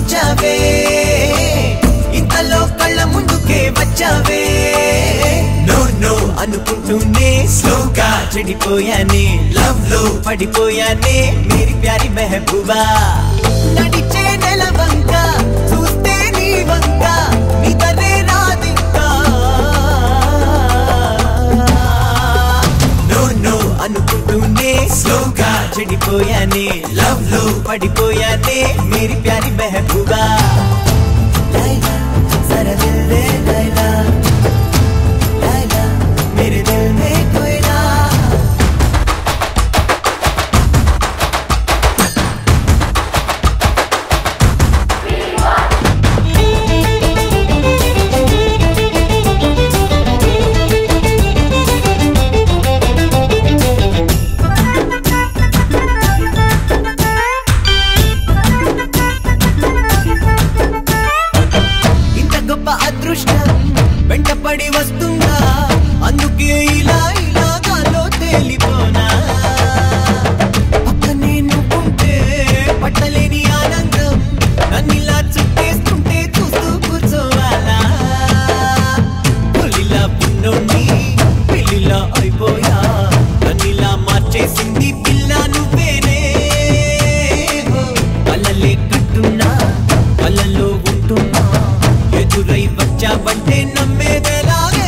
మార్చావే ఇంతలో కళ్ళ ముందుకే వచ్చావే నో నో అనుకుంటూనే స్లోగా చెడిపోయానే లవ్ లో పడిపోయానే మేరీ ప్యారీ మెహబూబా నడిచే నెల వంక చూస్తే నీ వంక నిదరే రాదింకా నో నో అనుకుంటూనే స్లోగా చెడిపోయానే లవ్ లో పడిపోయానే మేరీ ప్యారీ మెహబూబా లైలా జరా దిల్ దే లైలా లైలా मेरे दिल में कोयला ఇంత గొప్ప అదృష్టం వెంటపడి వస్తుందా అందుకే ఇలా ఇలా గాల్లో తేలిపోనా పక్కనే నువ్వుంటే పట్టలేని ఆనందం నన్నిలా చుట్టేస్తుంటే చూస్తూ కూర్చోవాలా పులిలా పున్నోని పిల్లిలా అయిపోయా నన్నిలా మార్చేసింది పిల్ల నువ్వేనే కళ్ళలే కట్టున్నా కళ్ళలో ఉంటున్నా ఎదురై వచ్చావంటే నమ్మేదేలాగే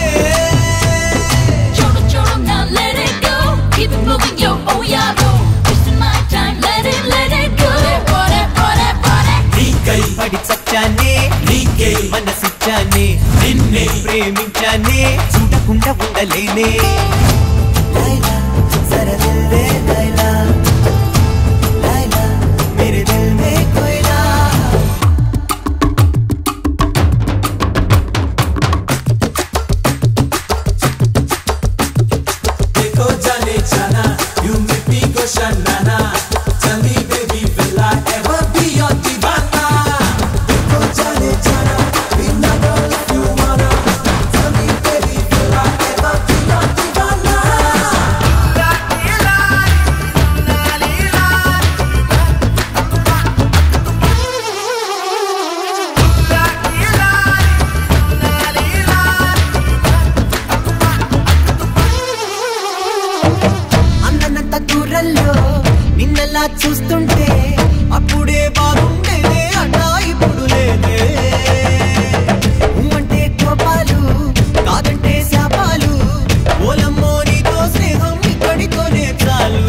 పడి చచ్చానే నీకే మనసిచ్చానే నిన్నే ప్రేమించానే చూడకుండా ఉండలేనే లైలా జరా దిల్ దే లైలా లైలా మేరే దిల్ మే కోయలా देखो जाने जाना you make me go shanana tell me baby will I ever be your divana देखो जाने जाना we not all if you wanna tell me baby will I ever be your divana అందనంత దూరంలో నిన్నలా చూస్తుంటే అప్పుడే బాగుండేదే అన్నా ఇప్పుడు లేదే ఉమ్మంటే కోపాలు కాదంటే శాపాలు ఓలమ్మో నీతో స్నేహం ఇక్కడితోనే చాలు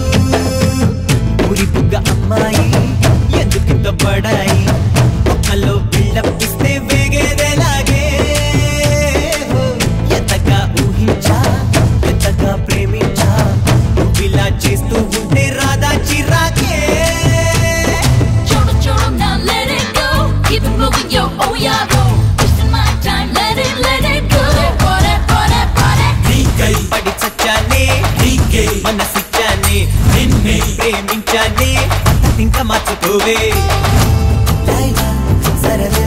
ఊరి బుగ్గ అమ్మాయి ఎందుకింత పడాయి ఒక్కలో బిల్డప్ ఇస్తే వేగేదేలాగే ఎంతగా ఊహించా ఎంతగా ప్రేమించా నువ్విలా చేస్తూ ఉంటే రాదా చిరాకే నీకై పడి చచ్చానే నీకే మనసిచ్చానే నిన్నే ప్రేమించానే అంత ఇంకా మార్చుకోవే లైలా జరా